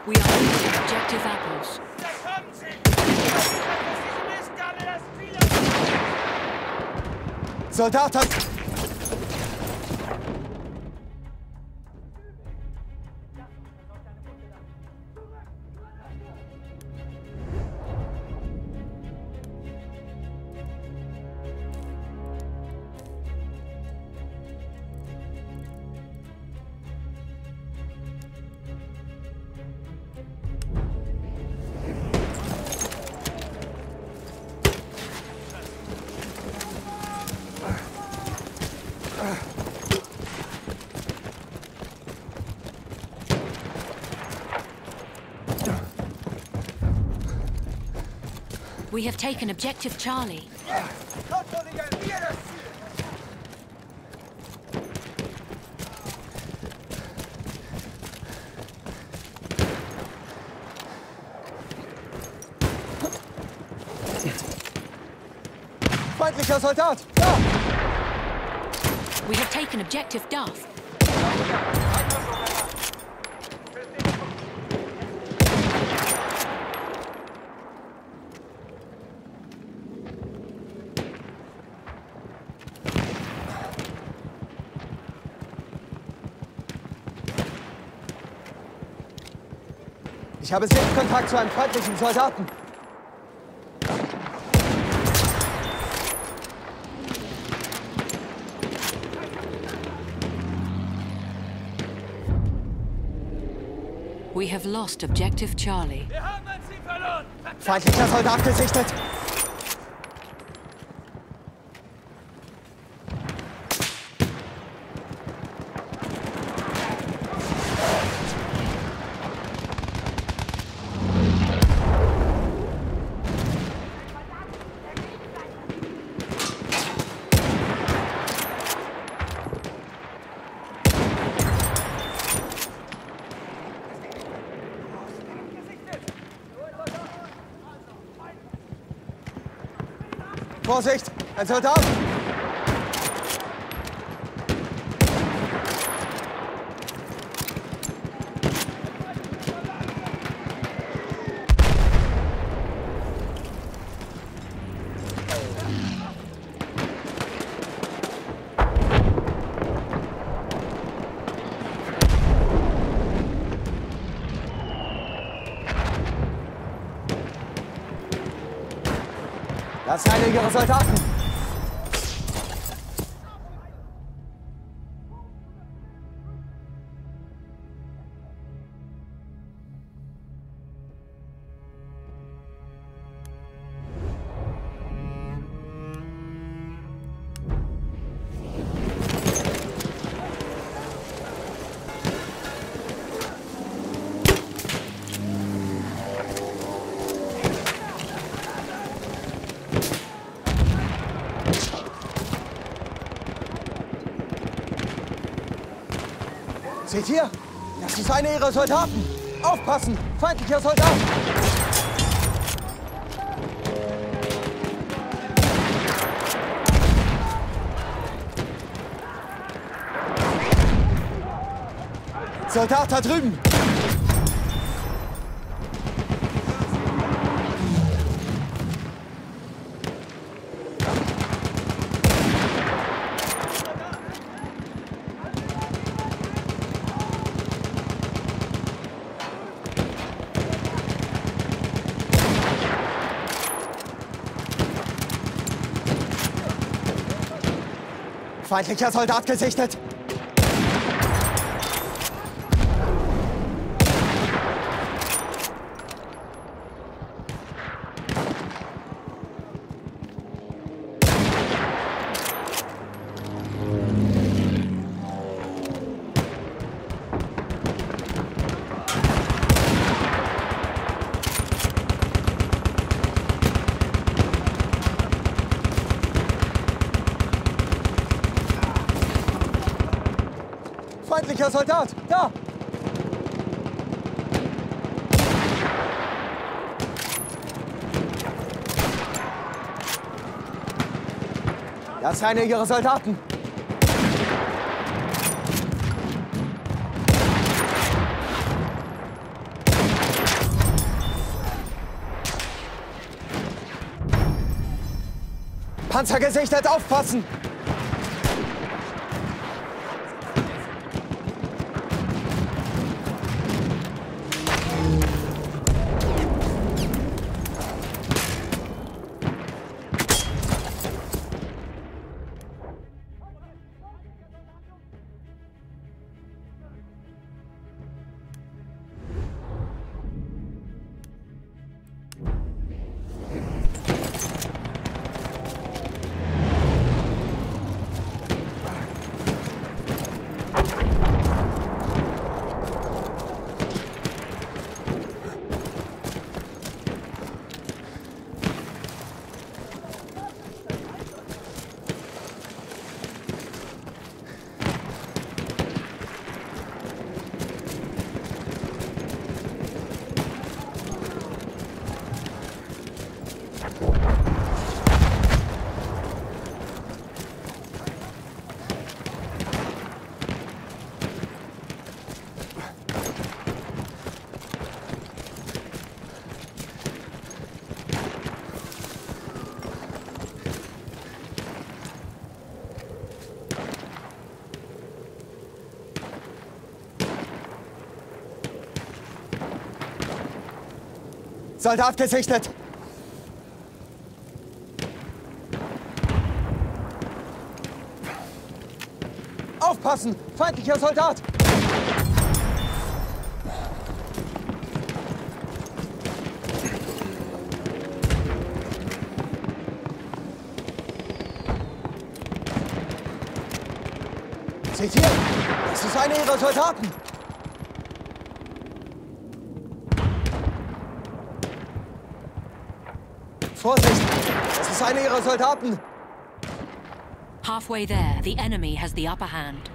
We are losing objective apples. Soldat hat... We have taken objective Charlie. Feindlicher Soldat! Da! We have taken objective Duff. Ich habe Sichtkontakt zu einem feindlichen Soldaten. We have lost objective Charlie. Wir haben ein Ziel verloren! Feindlicher Soldat gesichtet. Vorsicht! Ein Soldat! Das ist einer ihrer Soldaten. Seht ihr? Das ist einer ihrer Soldaten. Aufpassen! Feindlicher Soldat! Soldat da drüben! Feindlicher Soldat gesichtet! Feindlicher Soldat! Da! Das ist einer ihrer Soldaten! Panzer gesichtet, aufpassen! Soldat gesichtet! Aufpassen! Feindlicher Soldat! Seht ihr? Das ist einer ihrer Soldaten! Vorsicht! Das ist einer ihrer Soldaten! Halfway there, the enemy has the upper hand.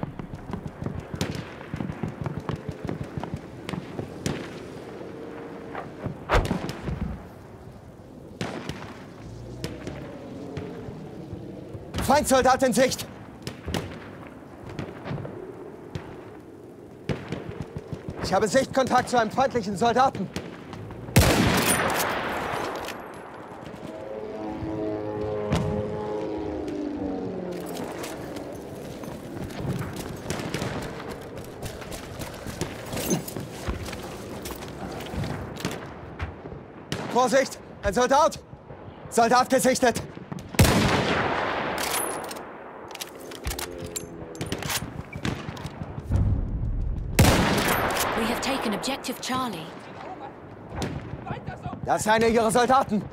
Feindsoldat in Sicht! Ich habe Sichtkontakt zu einem feindlichen Soldaten. Vorsicht! Ein Soldat! Soldat gesichtet! We have taken objective Charlie. Das ist einer ihrer Soldaten!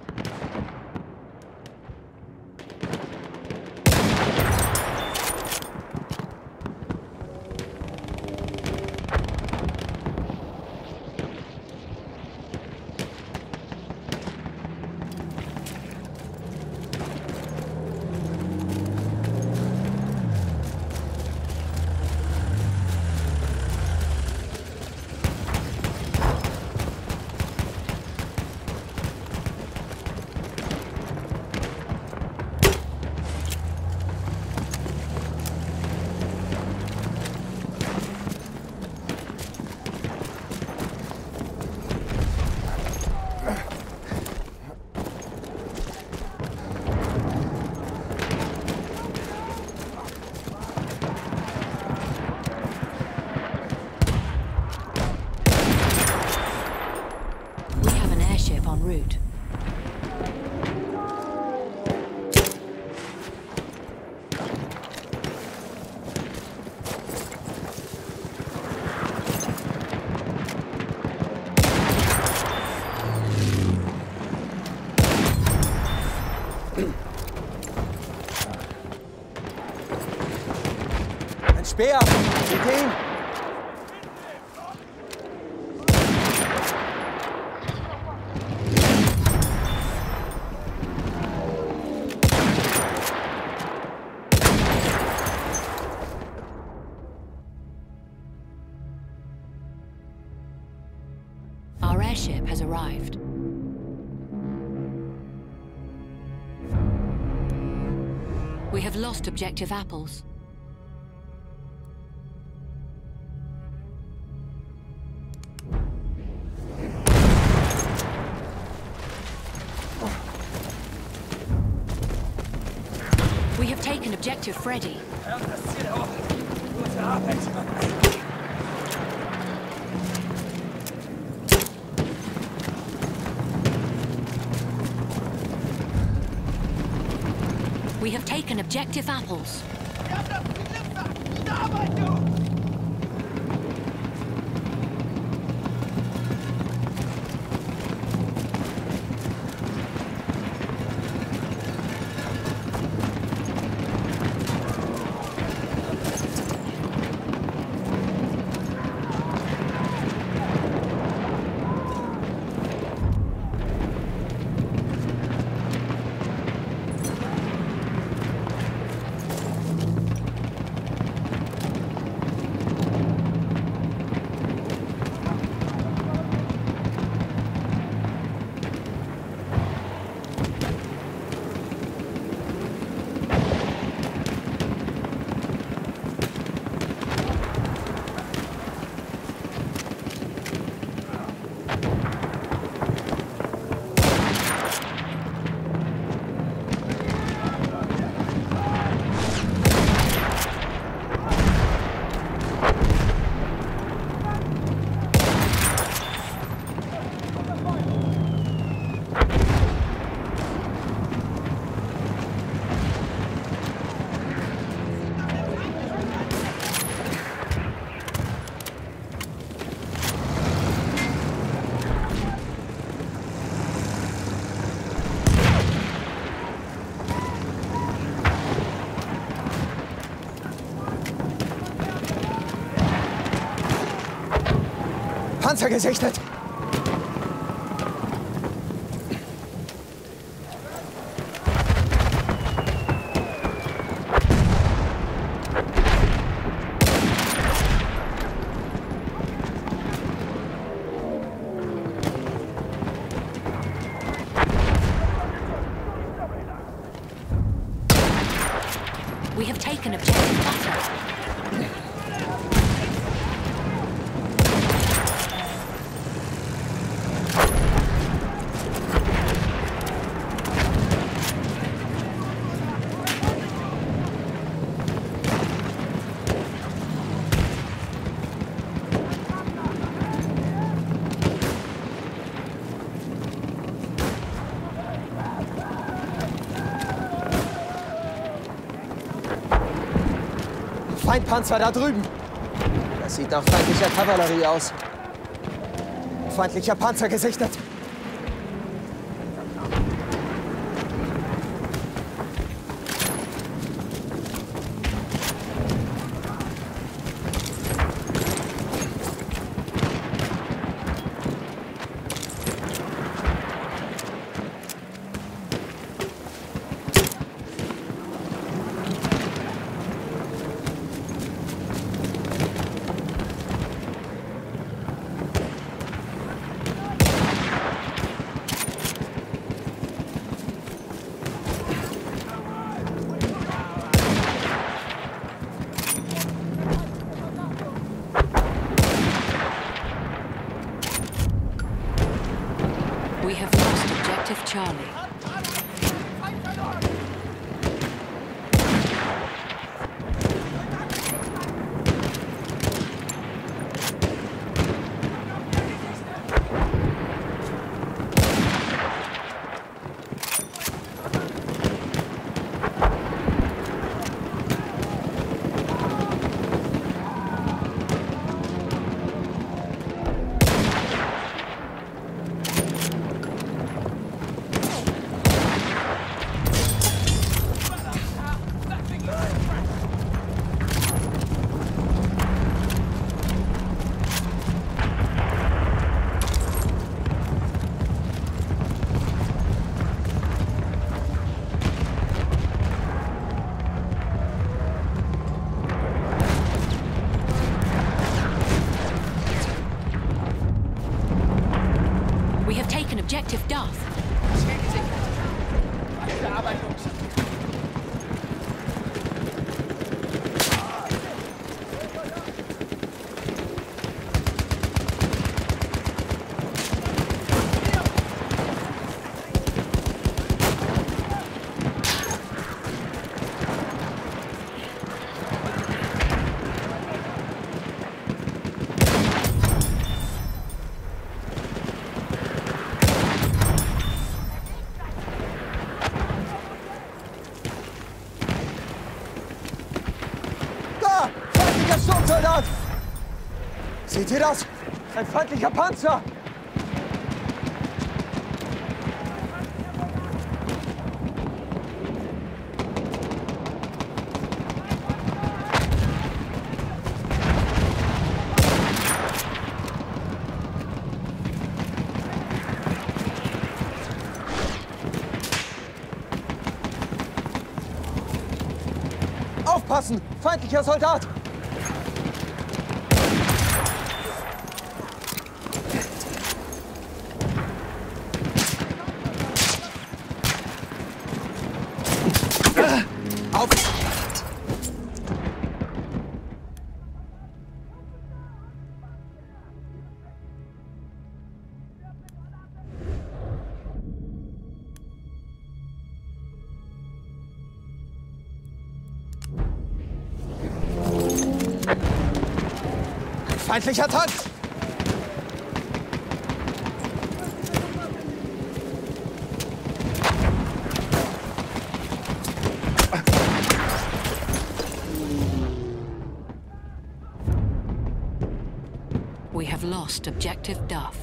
En route. Ein Speer! Seht ihn! Our airship has arrived. We have lost objective apples. objective Freddy. Das Ziel hoch. Gute Arbeit. We have taken objective apples. Wir haben das Ziel. Gute Arbeit, du! Panzer gesichtet! We have taken objective butter. Feindpanzer da drüben. Das sieht nach feindlicher Kavallerie aus. Feindlicher Panzer gesichtet. We have lost objective Charlie. We have taken objective Duff. Gute Arbeit, Jungs. ihr das? Ein feindlicher Panzer! Aufpassen! Feindlicher Soldat! Auf! Feindlicher Tank! We have lost objective Duff.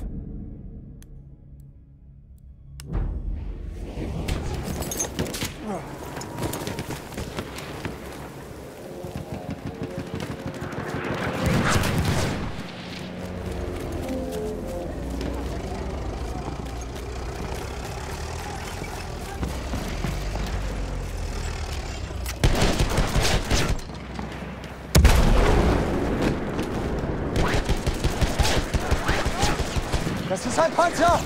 Das ist ein Panzer!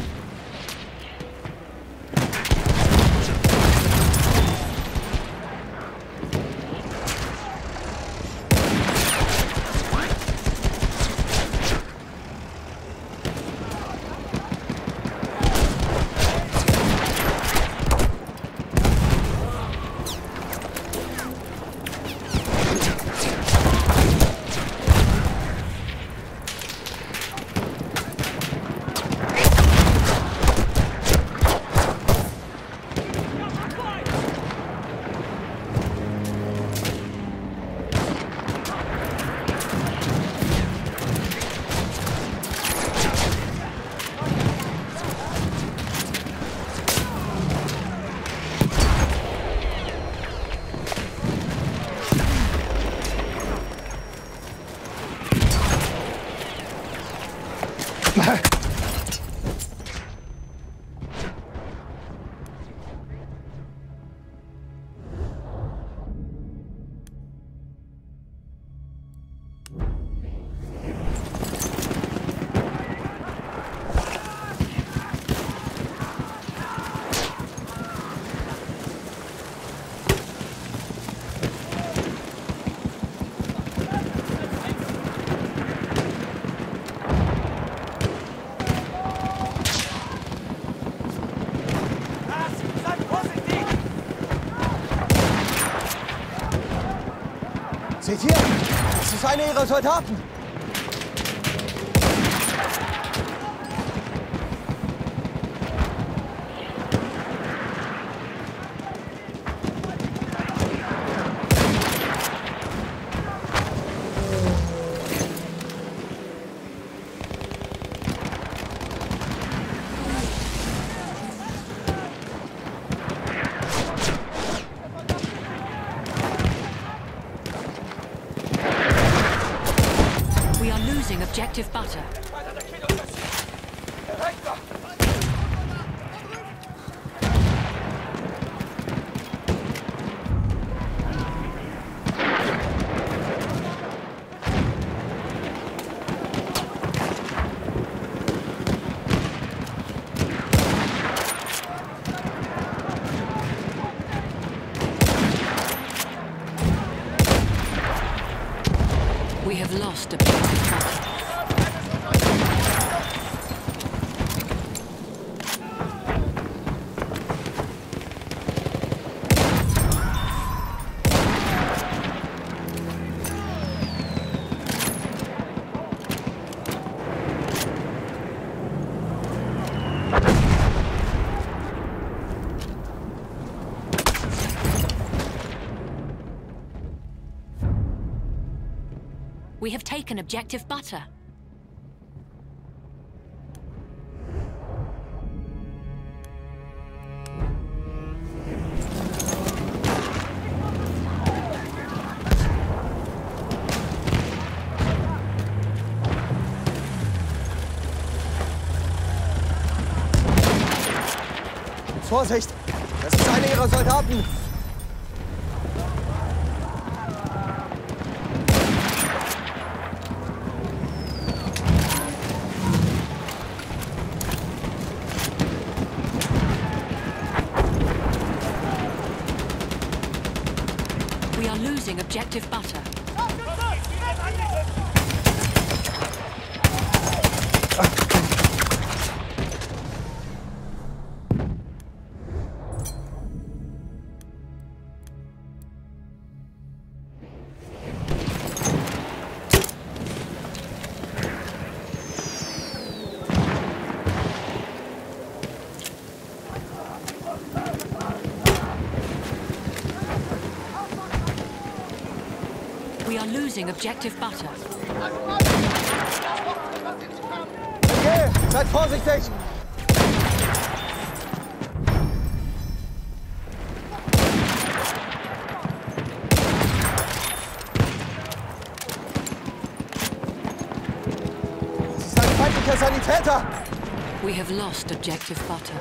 Seht ihr? Das ist einer ihrer Soldaten. Objective butter. We have lost objective butter. We have taken objective butter. Vorsicht! Das ist einer ihrer Soldaten! We are losing objective butter. We are losing objective butter. Okay, seid vorsichtig! Das ist ein feindlicher Sanitäter! We have lost objective butter.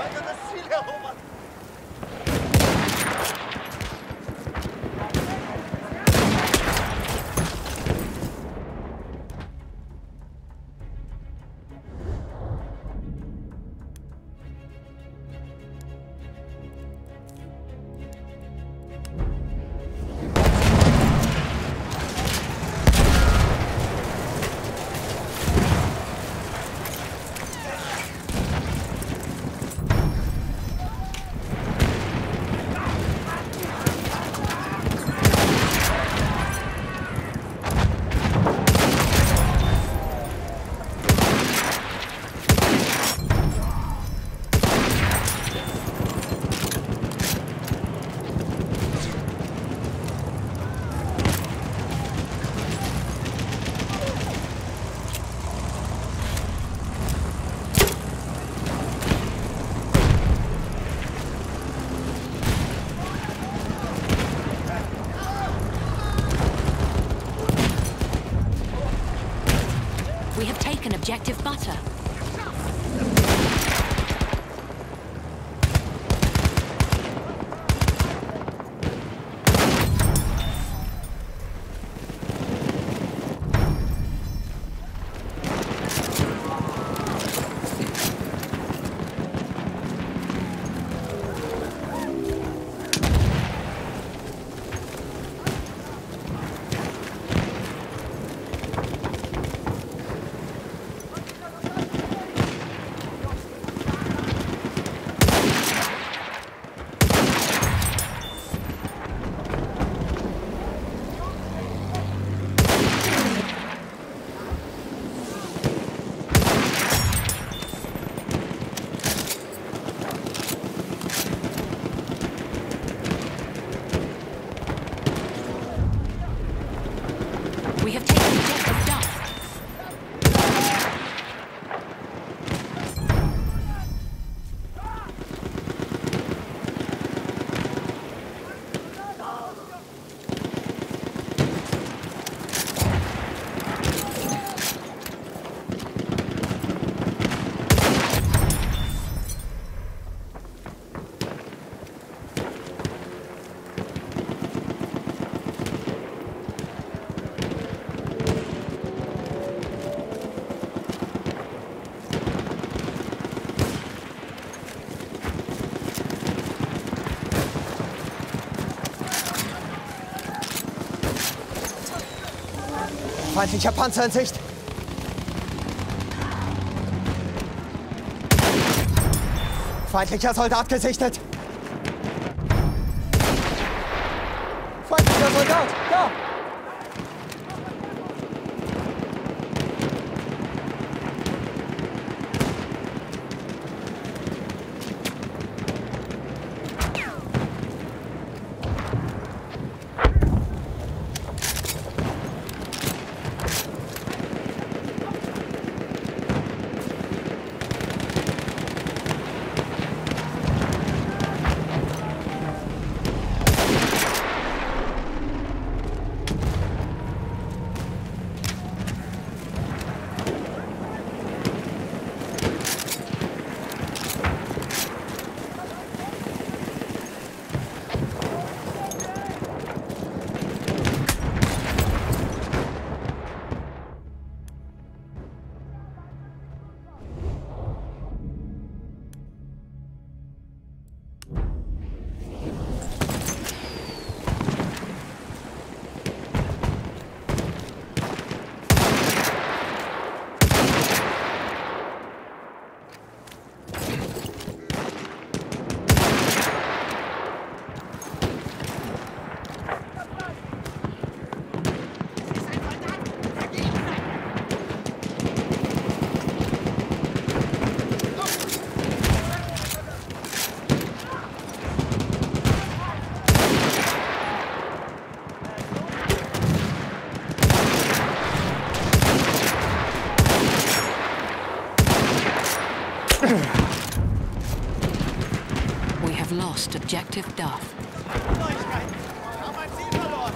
We have taken objective butter. We have taken objective duff. Feindlicher Panzer in Sicht! Feindlicher Soldat gesichtet! Feindlicher Soldat! Da! We have lost objective Duff. Neuigkeiten. Wir haben ein Ziel verloren.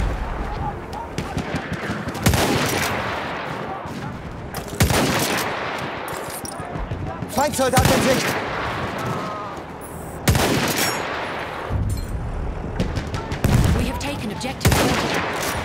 Feindsoldat in Sicht! We have taken objective Freddy.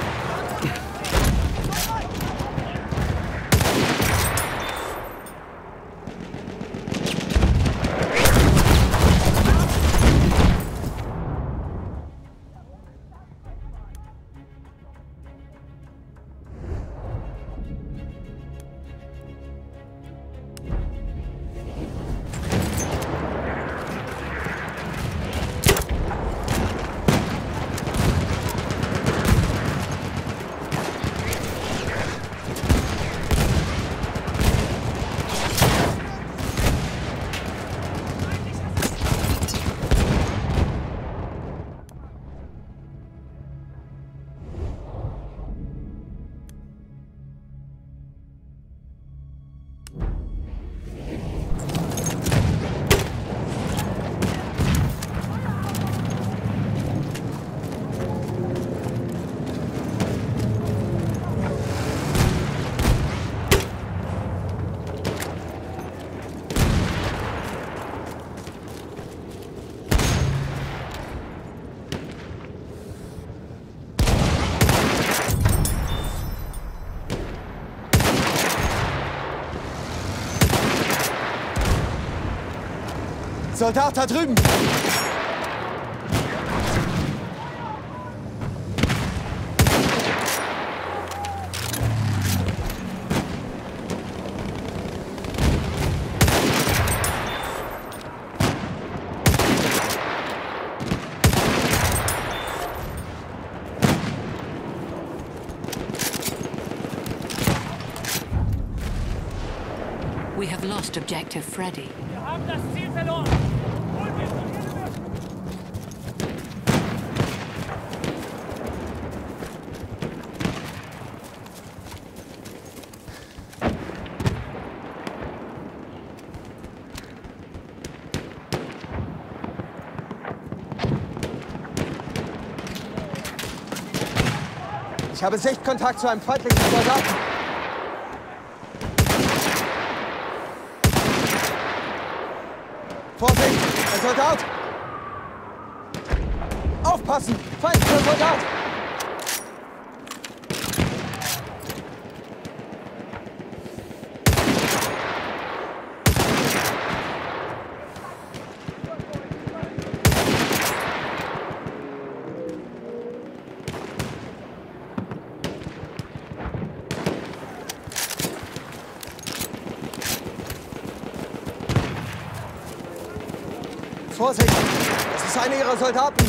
Soldat da drüben! We have lost objective Freddy. Wir haben das Ziel verloren. Holen wir es. Ich habe Sichtkontakt zu einem feindlichen Soldaten. Vorsicht, ein Soldat! Aufpassen, feindlicher Soldat! Vorsicht! Das ist einer ihrer Soldaten!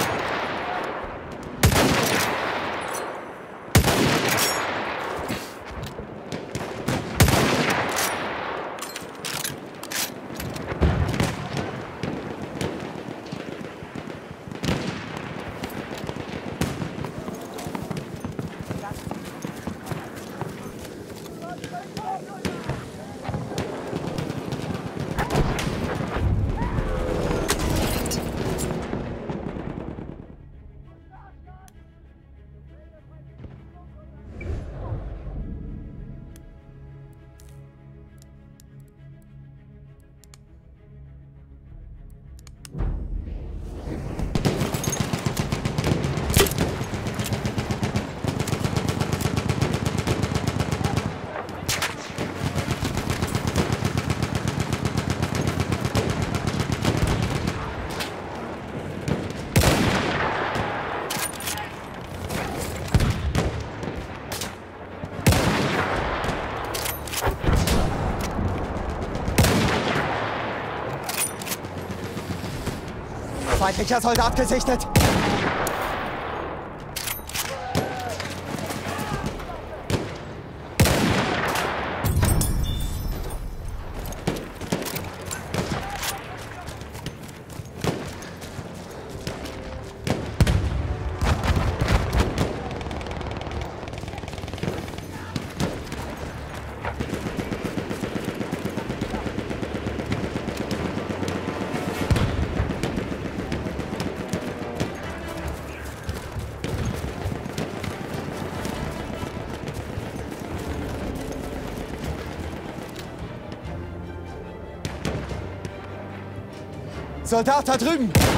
Feindlicher Soldat gesichtet! Soldat da drüben!